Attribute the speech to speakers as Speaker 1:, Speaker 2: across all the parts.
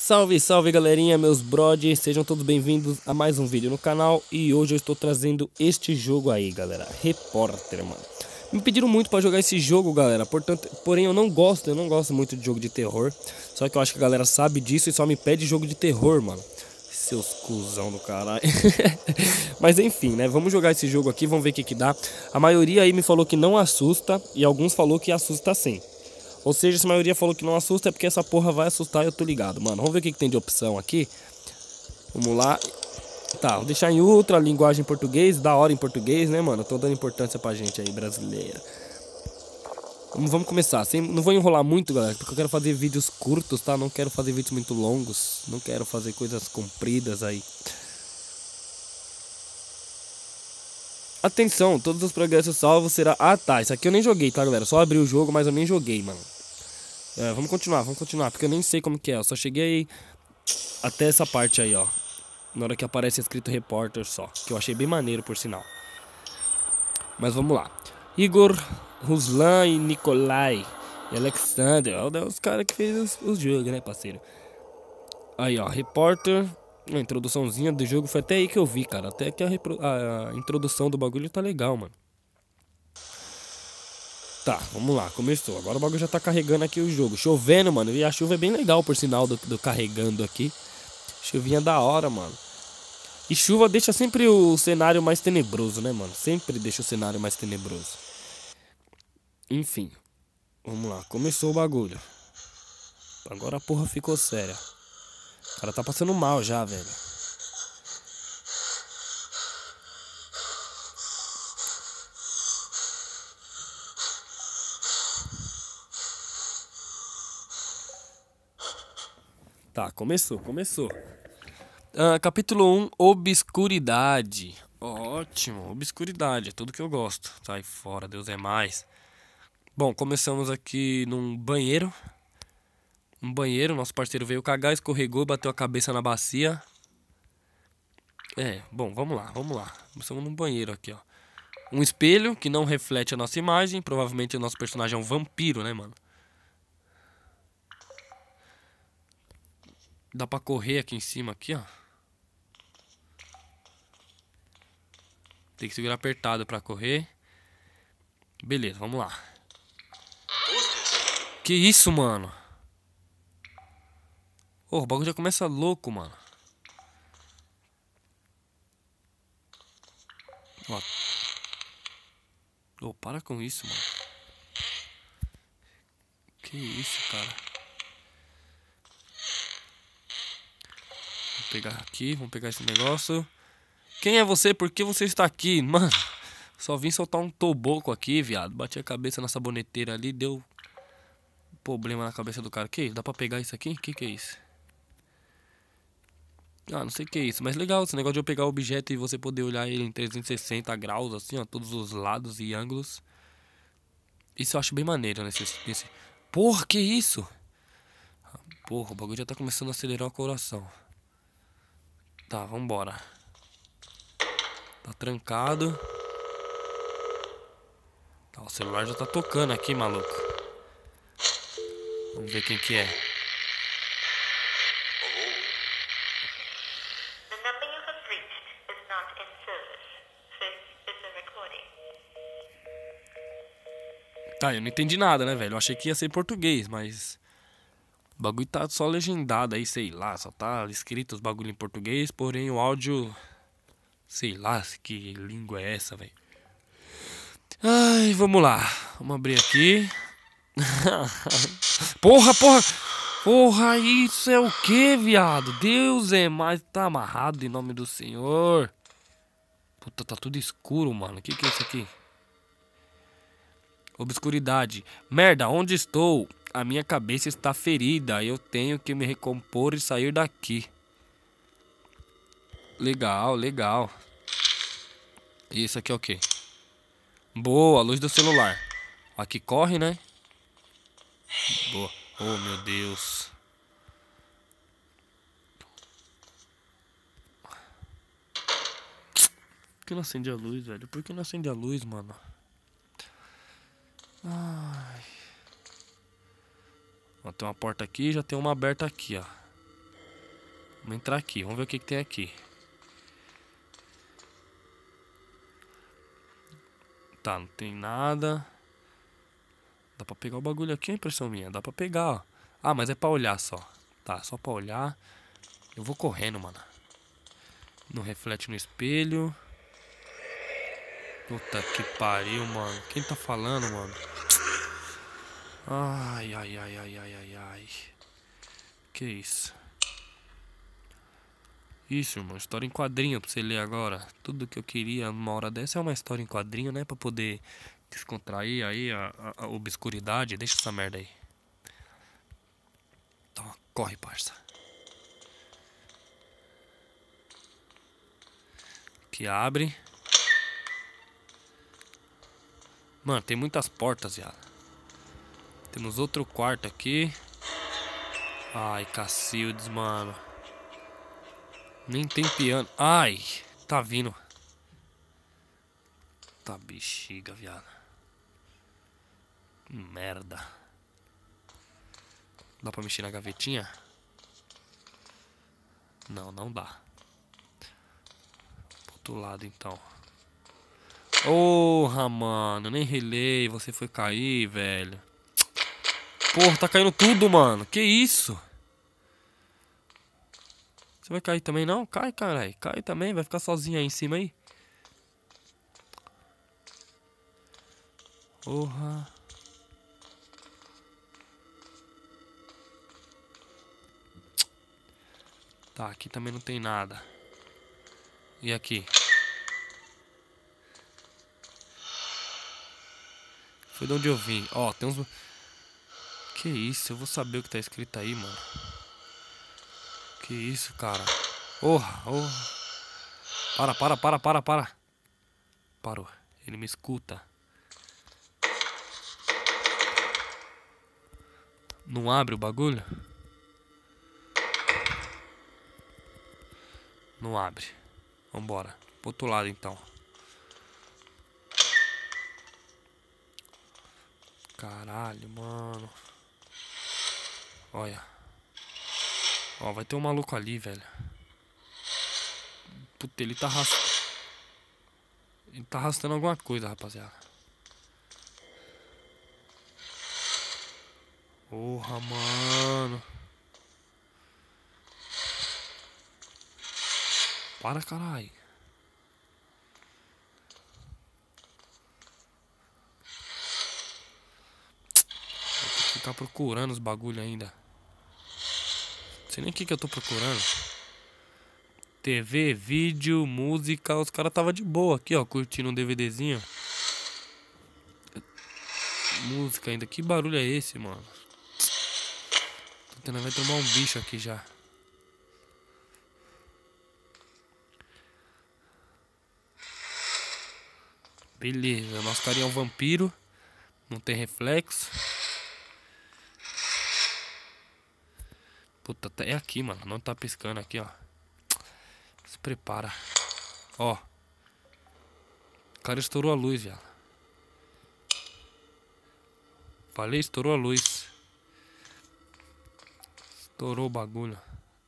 Speaker 1: Salve, salve galerinha, meus brothers, sejam todos bem-vindos a mais um vídeo no canal. E hoje eu estou trazendo este jogo aí, galera, Repórter, mano. Me pediram muito pra jogar esse jogo, galera, porém eu não gosto muito de jogo de terror. Só que eu acho que a galera sabe disso e só me pede jogo de terror, mano. Seus cuzão do caralho. Mas enfim, né, vamos jogar esse jogo aqui, vamos ver o que dá. A maioria aí me falou que não assusta e alguns falou que assusta sim. Ou seja, se a maioria falou que não assusta é porque essa porra vai assustar e eu tô ligado, mano. Vamos ver o que tem de opção aqui. Vamos lá. Tá, vou deixar em outra linguagem em português, da hora em português, né, mano? Eu tô dando importância pra gente aí, brasileira. Vamos começar. Não vou enrolar muito, galera, porque eu quero fazer vídeos curtos, tá? Não quero fazer vídeos muito longos. Não quero fazer coisas compridas aí. Atenção, todos os progressos salvos será... Ah, tá, isso aqui eu nem joguei, tá, galera? Só abri o jogo, mas eu nem joguei, mano. Vamos continuar, porque eu nem sei como que é. Eu só cheguei até essa parte aí, ó. Na hora que aparece escrito repórter só. Que eu achei bem maneiro, por sinal. Mas vamos lá. Igor, Ruslan e Nikolai e Alexander. Ó, os caras que fez os jogos, né, parceiro? Aí, ó, repórter. A introduçãozinha do jogo foi até aí que eu vi, cara. Até que a introdução do bagulho tá legal, mano. Tá, vamos lá, começou. Agora o bagulho já tá carregando aqui o jogo. Chovendo, mano. E a chuva é bem legal, por sinal, do carregando aqui. Chuvinha da hora, mano. E chuva deixa sempre o cenário mais tenebroso, né, mano? Sempre deixa o cenário mais tenebroso. Enfim. Vamos lá, começou o bagulho. Agora a porra ficou séria. O cara tá passando mal já, velho. Tá, começou. Capítulo 1, Obscuridade. Ótimo, obscuridade, é tudo que eu gosto. Sai fora, Deus é mais. Bom, começamos aqui num banheiro. Nosso parceiro veio cagar, escorregou, bateu a cabeça na bacia. Bom, vamos lá. Começamos num banheiro aqui, ó. Um espelho que não reflete a nossa imagem. Provavelmente o nosso personagem é um vampiro, né, mano? Dá pra correr aqui em cima, aqui, ó. Tem que segurar apertado pra correr. Beleza, vamos lá. Que isso, mano? Oh, o bagulho já começa louco, mano. Ó. Oh, para com isso, mano. Que isso, cara. Vamos pegar esse negócio. Quem é você? Por que você está aqui? Mano, só vim soltar um toboco aqui, viado. Bati a cabeça na saboneteira ali, deu problema na cabeça do cara. Que isso? Dá pra pegar isso aqui? Que é isso? Ah, não sei o que é isso, mas legal esse negócio de eu pegar o objeto e você poder olhar ele em 360 graus, assim, ó, todos os lados e ângulos. Isso eu acho bem maneiro nesse... Porra, que isso? Porra, o bagulho já tá começando a acelerar o coração. Tá, vambora. Tá trancado. Tá, o celular já tá tocando aqui, maluco. Vamos ver quem que é. Tá, eu não entendi nada, né, velho? Eu achei que ia ser em português, mas... O bagulho tá só legendado aí, sei lá. Só tá escrito os bagulho em português, porém o áudio... Sei lá que língua é essa, velho. Ai, vamos lá. Vamos abrir aqui. Porra! Porra, isso é o que, viado? Deus é mais... Tá amarrado em nome do Senhor. Puta, tá tudo escuro, mano. O que é isso aqui? Obscuridade. Merda, onde estou? A minha cabeça está ferida. Eu tenho que me recompor e sair daqui. Legal. Isso aqui é o quê? Boa, luz do celular. Aqui corre, né? Boa. Oh, meu Deus. Por que não acende a luz, velho? Por que não acende a luz, mano? Ai. Ó, tem uma porta aqui e já tem uma aberta aqui, ó. Vamos entrar aqui, vamos ver o que tem aqui. Tá, não tem nada. Dá pra pegar o bagulho aqui, é impressão minha. Dá pra pegar, ó. Ah, mas é pra olhar só. Tá, só pra olhar. Eu vou correndo, mano. Não reflete no espelho. Puta que pariu, mano. Quem tá falando, mano? Ai, ai, ai, ai, ai, ai, ai. Que isso? Isso, irmão. História em quadrinho pra você ler agora. Tudo que eu queria numa hora dessa é uma história em quadrinho, né? Pra poder descontrair aí a obscuridade. Deixa essa merda aí. Então, corre, parça. Que abre. Mano, tem muitas portas, já. Temos outro quarto aqui. Ai, Cacildes, mano. Nem tem piano. Ai, tá vindo. Tá bexiga, viado. Merda. Dá pra mexer na gavetinha? Não, não dá. Pro outro lado, então. Porra, mano. Nem relei. Você foi cair, velho. Porra, tá caindo tudo, mano. Que isso? Você vai cair também, não? Cai, caralho. Cai também. Vai ficar sozinho aí em cima aí. Porra. Tá, aqui também não tem nada. E aqui? Foi de onde eu vim. Ó, tem uns... Que isso? Eu vou saber o que tá escrito aí, mano. Que isso, cara? Porra, porra. Para. Parou. Ele me escuta. Não abre o bagulho? Não abre. Vambora. Pro outro lado, então. Caralho, mano. Olha. Ó, vai ter um maluco ali, velho. Puta, ele tá arrastando. Ele tá arrastando alguma coisa, rapaziada. Porra, mano. Para, caralho. Vou ter que ficar procurando os bagulho ainda. Não sei nem o que eu tô procurando. TV, vídeo, música. Os caras tava de boa aqui, ó. Curtindo um DVDzinho. Música ainda. Que barulho é esse, mano? Vai tomar um bicho aqui já. Beleza, nosso carinha é um vampiro. Não tem reflexo. Puta, é aqui, mano. Não tá piscando aqui, ó. Se prepara. Ó. O cara estourou a luz, já. Falei, estourou a luz. Estourou o bagulho.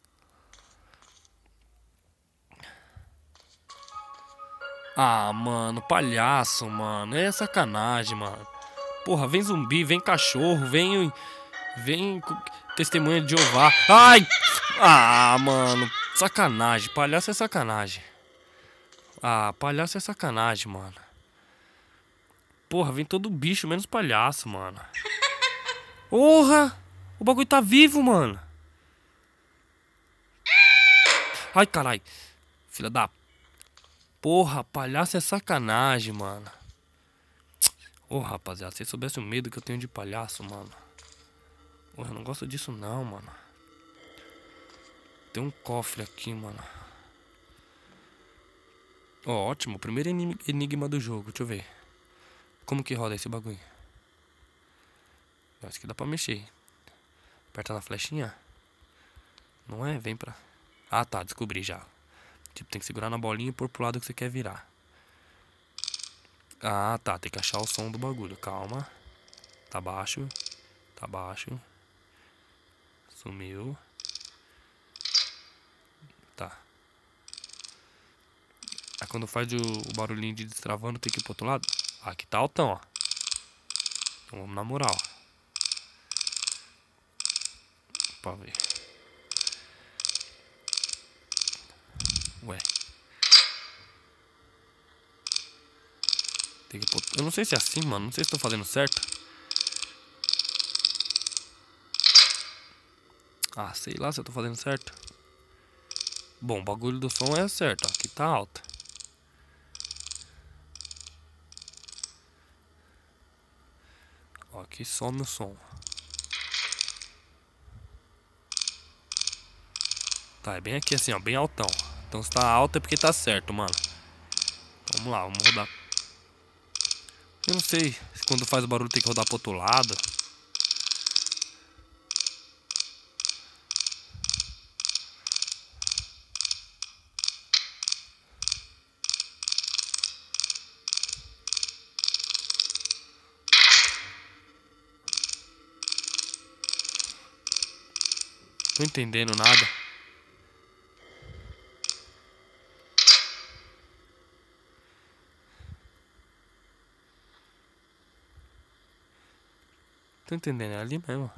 Speaker 1: Ah, mano, palhaço, mano. É sacanagem, mano. Porra, vem zumbi, vem cachorro, vem testemunha de Jeová. Ai! Ah, mano. Sacanagem. Palhaço é sacanagem. Ah, palhaço é sacanagem, mano. Porra, vem todo bicho, menos palhaço, mano. Porra! O bagulho tá vivo, mano. Ai, caralho. Filha da... Porra, palhaço é sacanagem, mano. Ô, rapaziada, se vocês soubessem o medo que eu tenho de palhaço, mano. Porra, eu não gosto disso não, mano. Tem um cofre aqui, mano. Ó, ótimo. Primeiro enigma do jogo. Deixa eu ver. Como que roda esse bagulho? Eu acho que dá pra mexer. Aperta na flechinha. Não é? Vem pra... Ah, tá. Descobri já. Tipo, tem que segurar na bolinha e pôr pro lado que você quer virar. Ah, tá. Tem que achar o som do bagulho. Calma. Tá baixo. Tá baixo. Sumiu. quando faz o barulhinho de destravando, tem que ir pro outro lado. Aqui tá altão, ó. Então vamos na moral. Pra ver. Ué. Tem que pôr... Eu não sei se é assim, mano. Não sei se tô fazendo certo. Ah, sei lá se eu tô fazendo certo. Bom, o bagulho do som é certo, ó. Aqui tá alto. Ó, aqui some o som. Tá, é bem aqui assim, ó. Bem altão. Então se tá alto é porque tá certo, mano. Vamos lá, vamos rodar. Eu não sei se quando faz o barulho tem que rodar pro outro lado. Tô entendendo nada. Tô entendendo, é ali mesmo.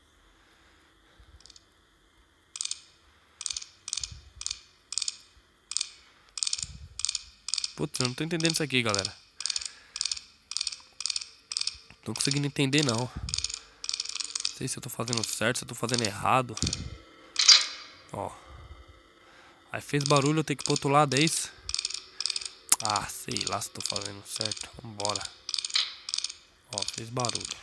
Speaker 1: Putz, eu não tô entendendo isso aqui, galera. Não tô conseguindo entender, não. Não sei se eu tô fazendo certo, se eu tô fazendo errado. Ó. Aí fez barulho, eu tenho que ir pro outro lado, é isso? Ah, sei lá se tô fazendo certo. Vambora. Ó, fez barulho.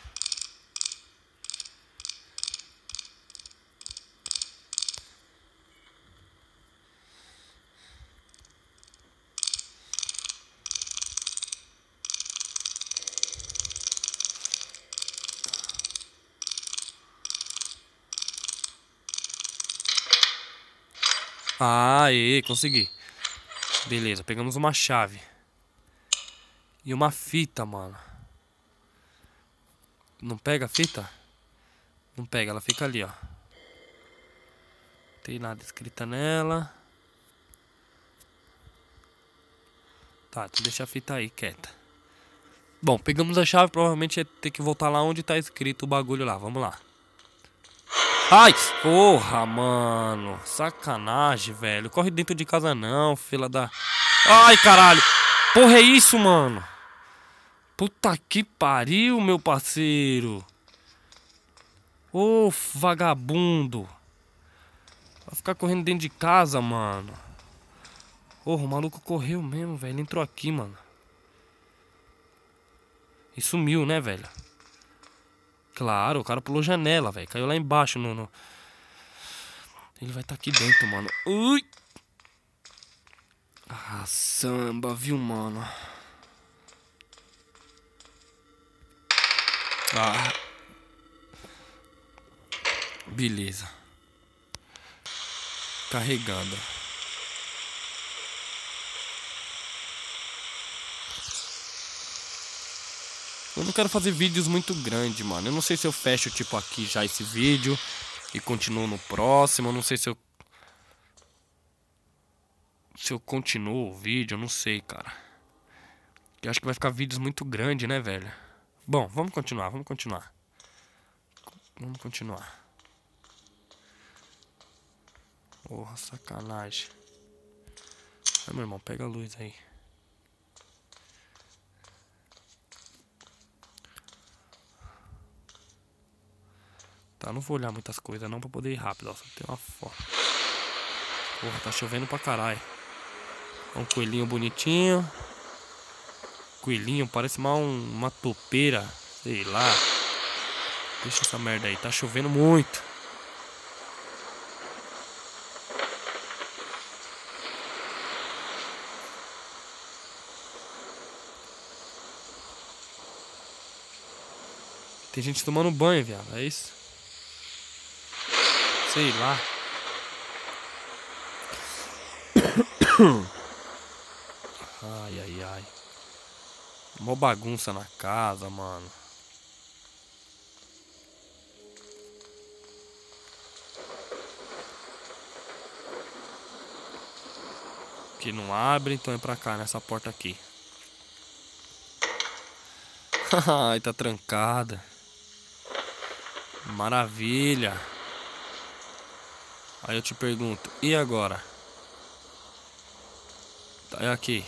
Speaker 1: Ah, aí, consegui. Beleza, pegamos uma chave. E uma fita, mano. Não pega a fita? Não pega, ela fica ali, ó. Não tem nada escrita nela. Tá, então deixa a fita aí, quieta. Bom, pegamos a chave, provavelmente ia ter que voltar lá onde tá escrito o bagulho lá. Vamos lá. Ai, porra, mano. Sacanagem, velho. Corre dentro de casa não, fila da... Ai, caralho. Porra, é isso, mano? Puta que pariu, meu parceiro. Ô, vagabundo. Vai ficar correndo dentro de casa, mano. Porra, o maluco correu mesmo, velho. Ele entrou aqui, mano. E sumiu, né, velho? Claro, o cara pulou janela, velho. Caiu lá embaixo no... Ele vai estar aqui dentro, mano. Ui! Ah, samba, viu, mano? Ah. Beleza. Carregando. Eu não quero fazer vídeos muito grandes, mano. Eu não sei se eu fecho, tipo, aqui já esse vídeo e continuo no próximo. Eu não sei se eu continuo o vídeo. Eu não sei, cara. Eu acho que vai ficar vídeos muito grandes, né, velho? Bom, vamos continuar, vamos continuar. Vamos continuar. Porra, sacanagem. Ai, meu irmão, pega a luz aí. Tá, não vou olhar muitas coisas não pra poder ir rápido, ó. Só tem uma foto. Porra, tá chovendo pra caralho. Um coelhinho bonitinho. Coelhinho, parece mais uma topeira. Sei lá. Deixa essa merda aí, tá chovendo muito. Tem gente tomando banho, viado, é isso? Sei lá. Ai, ai, ai. Mó bagunça na casa, mano. aqui não abre, então é pra cá, nessa porta aqui. Ai, tá trancada. Maravilha. Aí eu te pergunto, e agora? Tá, é aqui.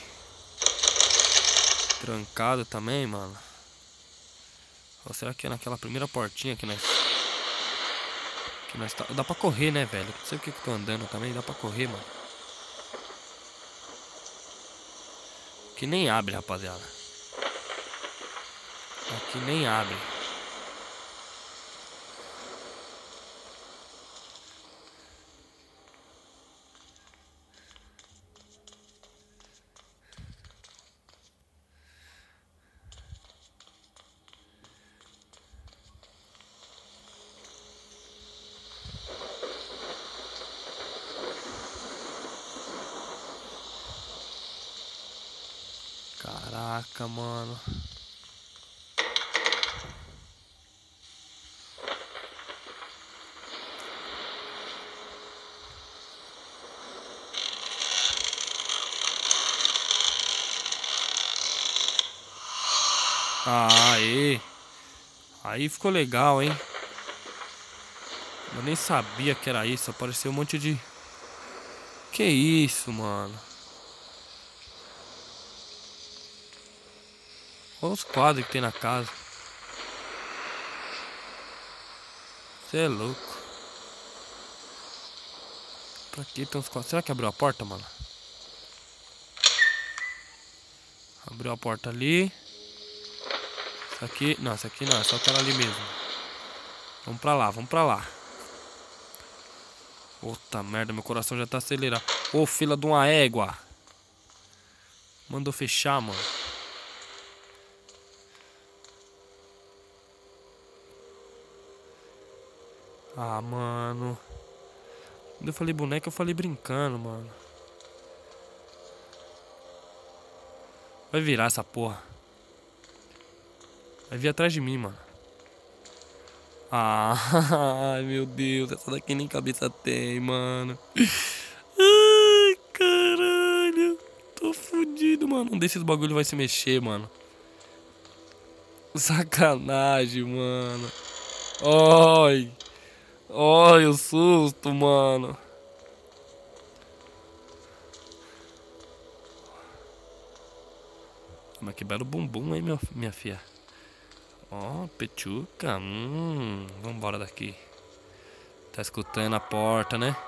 Speaker 1: Trancado também, mano. Ou será que é naquela primeira portinha que nós tá... Dá pra correr, né, velho? Não sei o que eu tô andando também, dá pra correr, mano. Que nem abre, rapaziada. Aqui nem abre. Caraca, mano. Ah, aí. Aí ficou legal, hein? Eu nem sabia que era isso. Apareceu um monte de... Que isso, mano? Olha os quadros que tem na casa. Você é louco. Pra que tem uns quadros? Será que abriu a porta, mano? Abriu a porta ali. Isso aqui... Não, isso aqui não. É só aquela ali mesmo. Vamos pra lá, vamos pra lá. Puta merda, meu coração já tá acelerado. Ô, fila de uma égua. Mandou fechar, mano. Ah, mano. Quando eu falei boneca, eu falei brincando, mano. Vai virar essa porra. Vai vir atrás de mim, mano. Ah, ai, meu Deus. Essa daqui nem cabeça tem, mano. Ai, caralho. Tô fudido, mano. Um desses bagulho vai se mexer, mano. Sacanagem, mano. Ai. Ai, o susto, mano. Mas que belo bumbum, hein, minha filha. Ó, pechuca. Vambora daqui. Tá escutando a porta, né?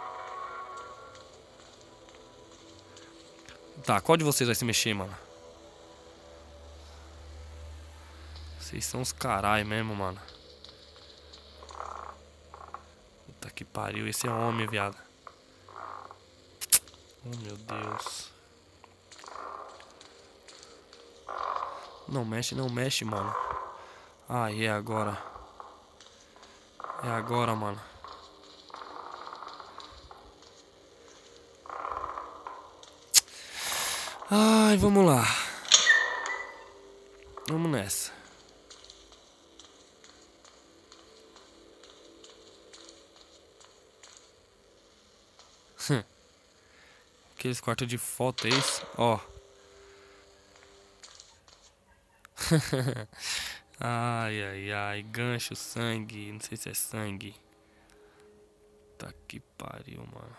Speaker 1: Tá, qual de vocês vai se mexer, mano? Vocês são os carai mesmo, mano. Puta que pariu, esse é homem, viado. Oh, meu Deus. Não mexe, mano. Ai, é agora. É agora, mano. Ai, vamos lá. Vamos nessa. Aqueles quartos de foto, é isso? Ó. Ai, ai, ai. Gancho, sangue. Não sei se é sangue. Tá que pariu, mano.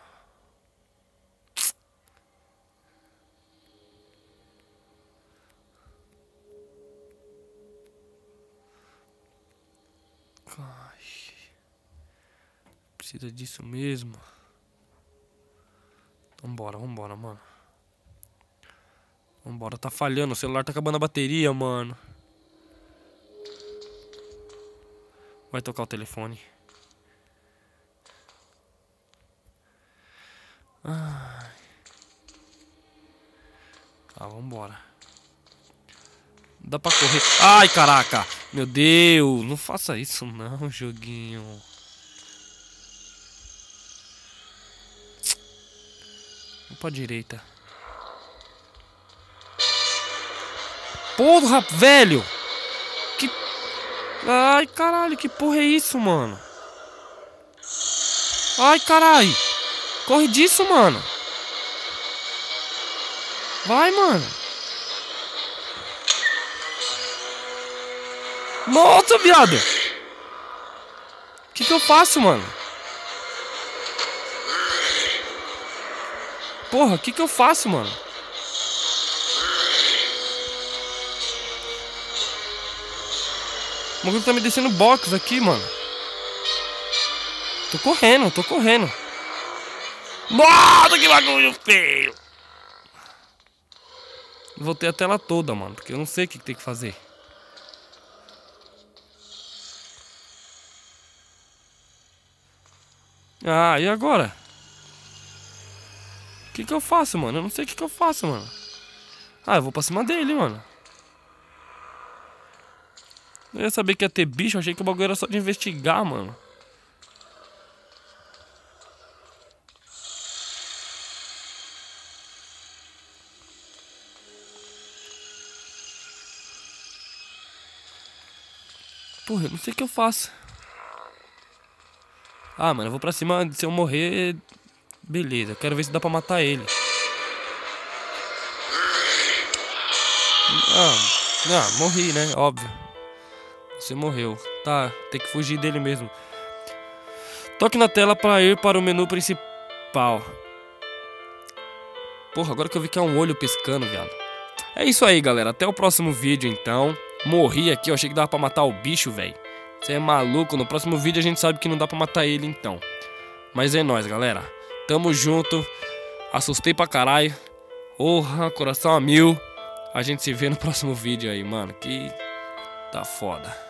Speaker 1: Ai. Precisa disso mesmo. Vambora, mano. Vambora, tá falhando. O celular tá acabando a bateria, mano. Vai tocar o telefone. Ai. Tá, vambora. Dá pra correr. Ai, caraca. Meu Deus. Não faça isso não, joguinho. Vou pra direita. Porra, velho. Que... Ai, caralho. Que porra é isso, mano? Ai, caralho. Corre disso, mano. Vai, mano. Nossa, viado. O que eu faço, mano? Porra, o que eu faço, mano? O bagulho tá me descendo box aqui, mano. Tô correndo, tô correndo. Nossa, que bagulho feio. Voltei a tela toda, mano, porque eu não sei o que tem que fazer. Ah, e agora? O que eu faço, mano? Eu não sei o que eu faço, mano. Ah, eu vou pra cima dele, mano. Eu ia saber que ia ter bicho, achei que o bagulho era só de investigar, mano. Porra, eu não sei o que eu faço. Ah, mano, eu vou pra cima, se eu morrer, beleza. Eu quero ver se dá pra matar ele. Morri, né? Óbvio. Você morreu. Tá, tem que fugir dele mesmo. Toque na tela pra ir para o menu principal. Porra, agora que eu vi que é um olho piscando, viado. É isso aí, galera. Até o próximo vídeo, então. Morri aqui, eu achei que dava pra matar o bicho, velho. Você é maluco. No próximo vídeo a gente sabe que não dá pra matar ele, então. Mas é nóis, galera. Tamo junto. Assustei pra caralho. Porra, coração a mil. A gente se vê no próximo vídeo aí, mano. Que tá foda.